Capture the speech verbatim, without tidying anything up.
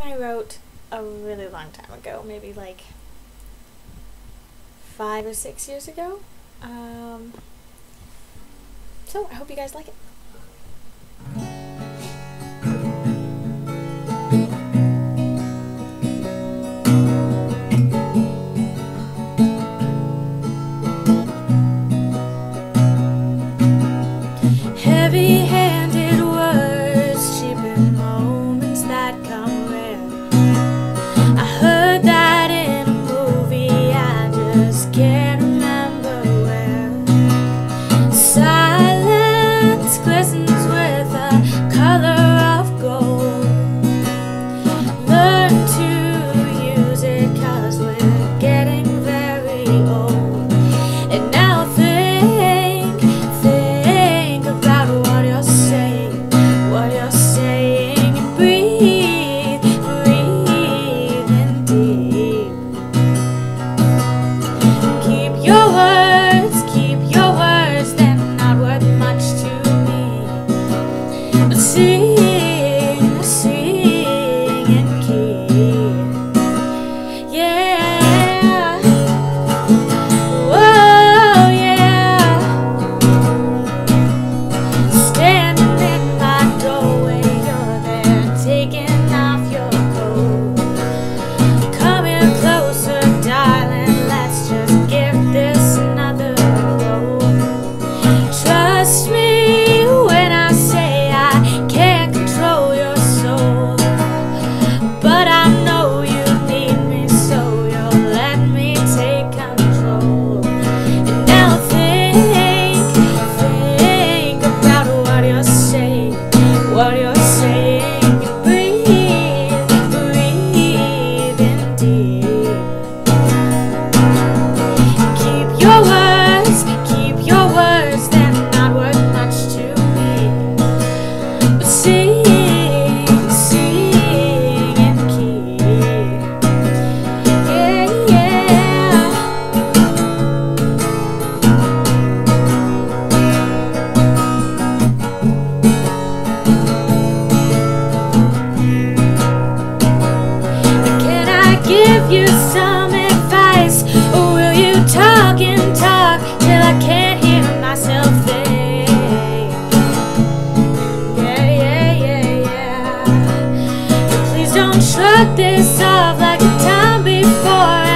I wrote a really long time ago, maybe like five or six years ago. Um, so I hope you guys like it. Heavy-handed words, cheapen moments that come rare. I heard that in a movie, I just can't remember where. Silence glistens with a color of gold. Learn to use it 'cause we're getting very old. And now think, think about what you're saying, what you're saying, and breathe, breathe in deep. Keep your words, keep your words, they're not worth much to me. But sing, sing and keep, yeah. Whoa, yeah. Standing in my doorway, you're there, taking off your coat. Come here closer, darling, let's just give this another go. Trust me when I say I can't control your soul, but I know you need me, so you'll let me take control. And now think, think about what you're saying, what you're saying, and breathe, breathe in deep. Keep your words, keep your words, they're not worth much to me. But sing, sing and keep, yeah, yeah. Can I give you some advice, or will you talk and talk till I can't hear myself think? Yeah, yeah, yeah, yeah. But please don't shrug this off like the time before.